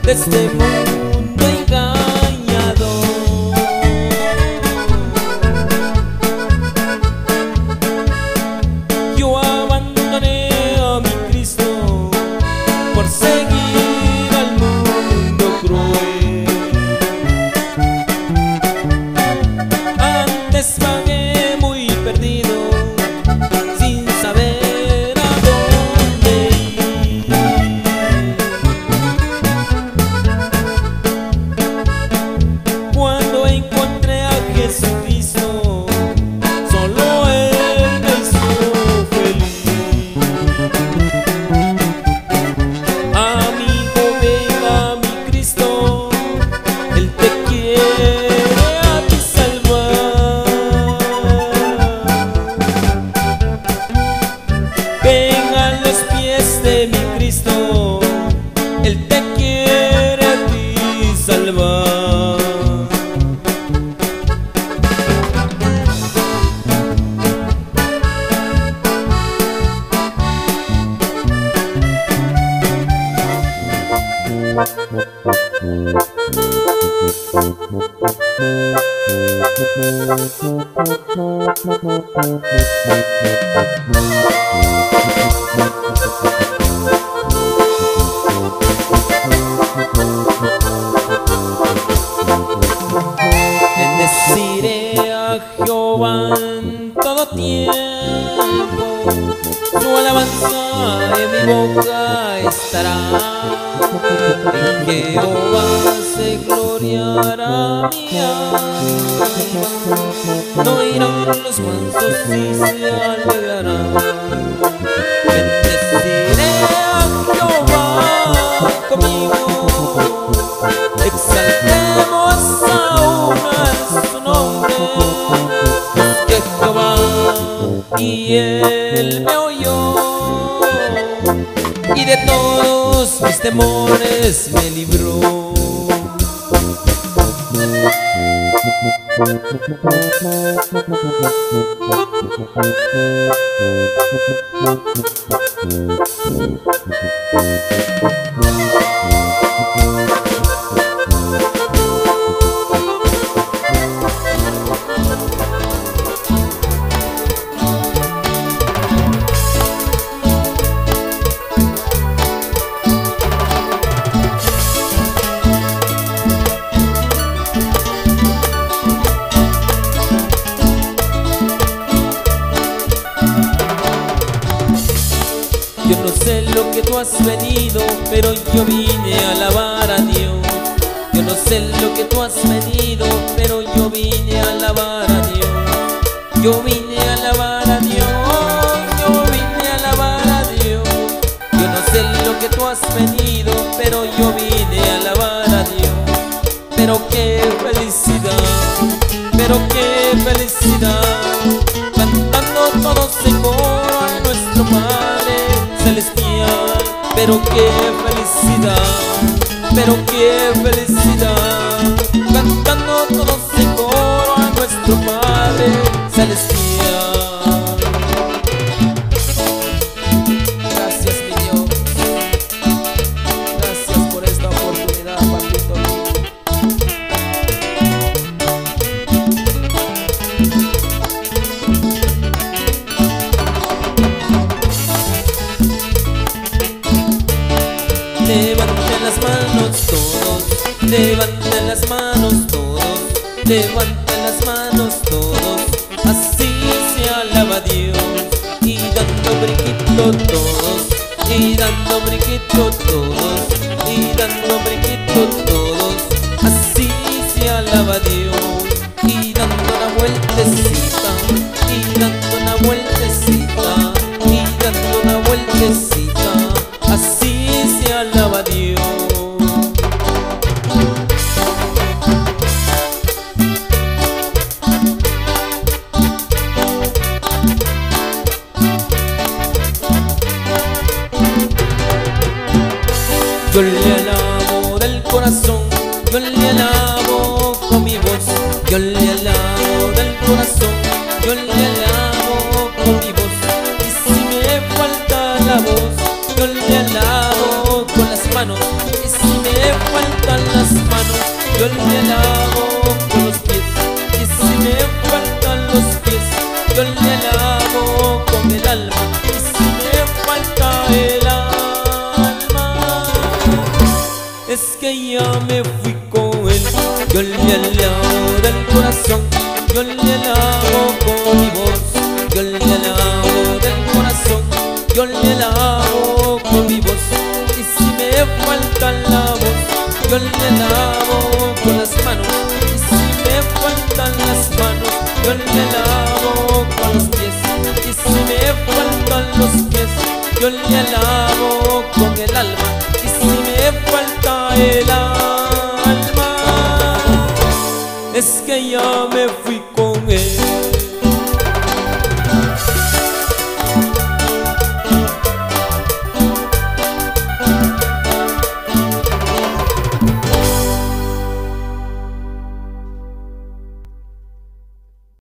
de este mundo engañado. Yo abandoné a mi Cristo por seguir al mundo cruel. Antes vagué muy perdido, sin saber a dónde ir. Cuando encontré a Jesucristo, solo Él me hizo feliz. Amigo, ven a mi Cristo, Él te quiere a ti salvar. Ven a los pies de mi Cristo, Él te quiere a ti salvar. Bendeciré a Jehová en todo tiempo, su alabanza en mi boca estará. En Jehová se gloriará mi alma, no irán los mansos y se alegrarán. Bendeciré a Jehová conmigo, exaltemos aún a su nombre. Busqué Jehová y Él me oyó, y de todos mis temores me libró. Yo no sé lo que tú has venido, pero yo vine a alabar a Dios. Yo no sé lo que tú has venido, pero yo vine a alabar a Dios. Yo vine a alabar a Dios, yo vine a alabar a Dios. Yo no sé lo que tú has venido, pero yo vine a alabar a Dios. Pero qué felicidad, pero qué felicidad, cantando todos en coro a nuestro Padre celestial. Pero qué felicidad, pero qué felicidad, cantando todos en coro a nuestro Padre celestial. Gracias, mi Dios, gracias por esta oportunidad, papito mío. Levanten las manos todos, levanten las manos todos, levanten las manos todos, así se alaba a Dios. Y dando brinquito todos, y dando brinquito todos, y dando brinquito todos, así se alaba a Dios. Y dando una vueltecita, y dando una vueltecita, y dando una vueltecita, así se alaba a Dios. Yo le alabo del corazón, yo le alabo con mi voz, yo le alabo del corazón, yo le alabo con mi voz. Y si me falta la voz, yo le alabo con las manos. manos, y si me faltan las manos, yo le lavo con los pies. Y si me faltan los pies, yo le lavo con el alma. Y si me falta el alma, es que ya me fui con él. Yo le lavo del corazón, yo le lavo con mi voz. Yo le lavo del corazón, yo le lavo con mi voz. Y si me falta la voz, yo le lavo con las manos. Y si me faltan las manos, yo le lavo con los pies. Y si me faltan los pies, yo le lavo con el alma. Y si me falta el alma, es que ya me fui